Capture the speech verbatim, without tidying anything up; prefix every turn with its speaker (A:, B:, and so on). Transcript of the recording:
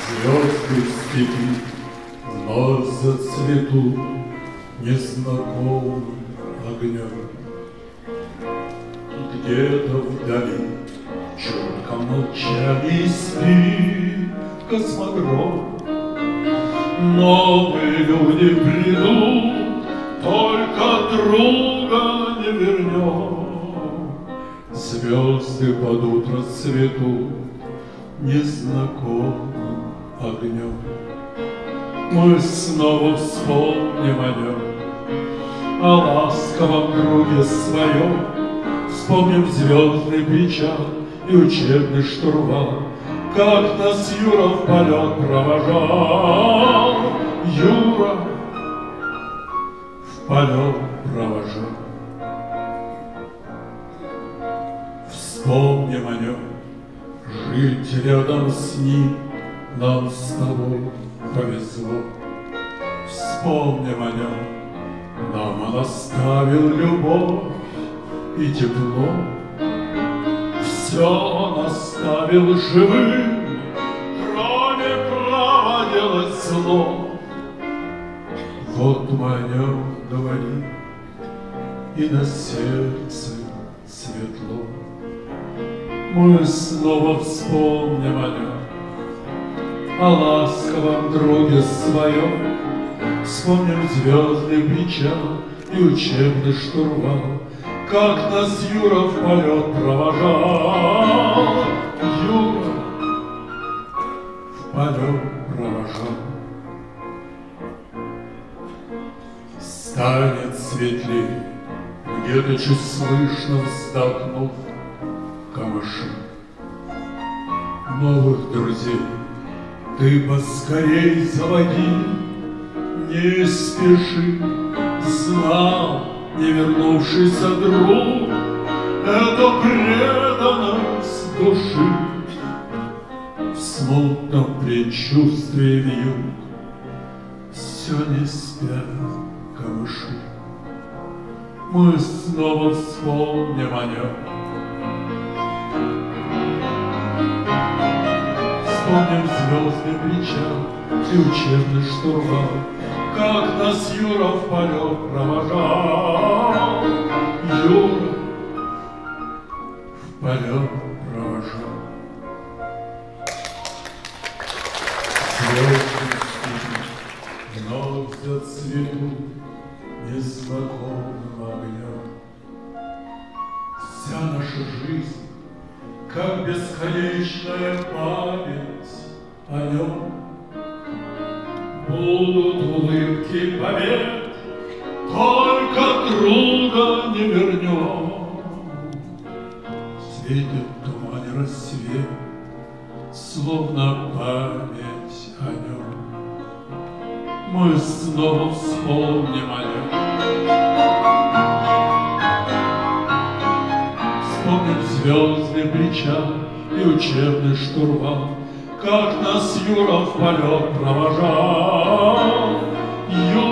A: Звезды в степи вновь зацветут незнакомым огнем. И где-то вдали чутко молчали и спит космодром. Новые люди придут, только друга не вернем. Звезды под утро цветут незнакомым огнем. Мы снова вспомним о нем, о ласковом друге своем. Вспомним звездный причал и учебный штурвал, как нас Юра в полет провожал. Юра в полет провожал. Вспомним о нем, жить рядом с ним нам с тобой повезло. Вспомним о нем, нам он оставил любовь и тепло. Все он оставил живым, кроме права делать зло. Вот мы о нем говорим, и на сердце светло. Мы снова вспомним о нем, о ласковом друге своем. Вспомним звездный причал и учебный штурвал, как нас Юра в полет провожал. Юра в полет провожал. Станет светлей, где-то чуть слышно вздохнув, камыши. Новых друзей ты поскорей заводи, не спеши. Знал не вернувшийся друг, это преданность души. В смутном предчувствии вьюг все не спят камыши. Мы снова вспомним о нем, вспомним звездный причал и учебный штурвал, как нас Юра в полет провожал. Юра в полет провожал. Звезды вновь зацветут незнакомым огнем. Вся наша жизнь, как бесконечная память о нем. Будут улыбки побед, только друга не вернем. Светит в тумане рассвет, словно память о нем. Мы снова вспомним о нем, вспомним звездный причал и учебный штурвал, как нас Юра в полет провожал. Юра